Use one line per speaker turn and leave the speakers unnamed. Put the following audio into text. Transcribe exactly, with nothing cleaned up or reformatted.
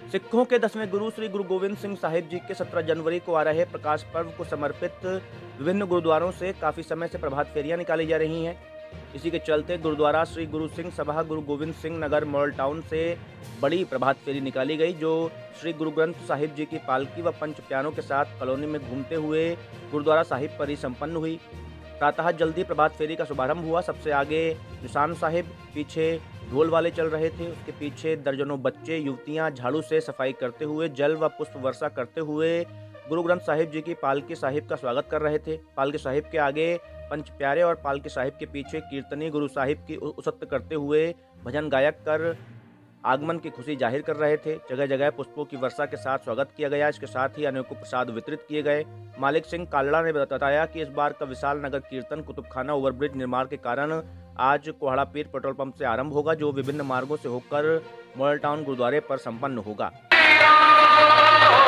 सिखों के दसवें गुरु श्री गुरु गोविंद सिंह साहिब जी के सत्रह जनवरी को आ रहे प्रकाश पर्व को समर्पित विभिन्न गुरुद्वारों से काफ़ी समय से प्रभात फेरियां निकाली जा रही हैं। इसी के चलते गुरुद्वारा श्री गुरु सिंह सभा गुरु गोविंद सिंह नगर मॉडल टाउन से बड़ी प्रभात फेरी निकाली गई, जो श्री गुरु ग्रंथ साहिब जी की पालकी व पंच प्यारों के साथ कॉलोनी में घूमते हुए गुरुद्वारा साहिब पर ही संपन्न हुई। प्रातः जल्दी प्रभात फेरी का शुभारंभ हुआ। सबसे आगे निशान साहिब, पीछे ढोल वाले चल रहे थे। उसके पीछे दर्जनों बच्चे युवतियां झाड़ू से सफाई करते हुए, जल व पुष्प वर्षा करते हुए गुरु ग्रंथ साहिब जी की पालकी साहिब का स्वागत कर रहे थे। पालकी साहिब के आगे पंच प्यारे और पालकी साहिब के पीछे कीर्तनी गुरु साहिब की उसत्त करते हुए भजन गायक कर आगमन की खुशी जाहिर कर रहे थे। जगह जगह पुष्पों की वर्षा के साथ स्वागत किया गया। इसके साथ ही अनेकों प्रसाद वितरित किए गए। मालिक सिंह कालड़ा ने बताया कि इस बार का विशाल नगर कीर्तन कुतुबखाना ओवरब्रिज निर्माण के कारण आज कोहड़ा पीर पेट्रोल पंप से आरंभ होगा, जो विभिन्न मार्गों से होकर मॉडल टाउन गुरुद्वारे पर संपन्न होगा।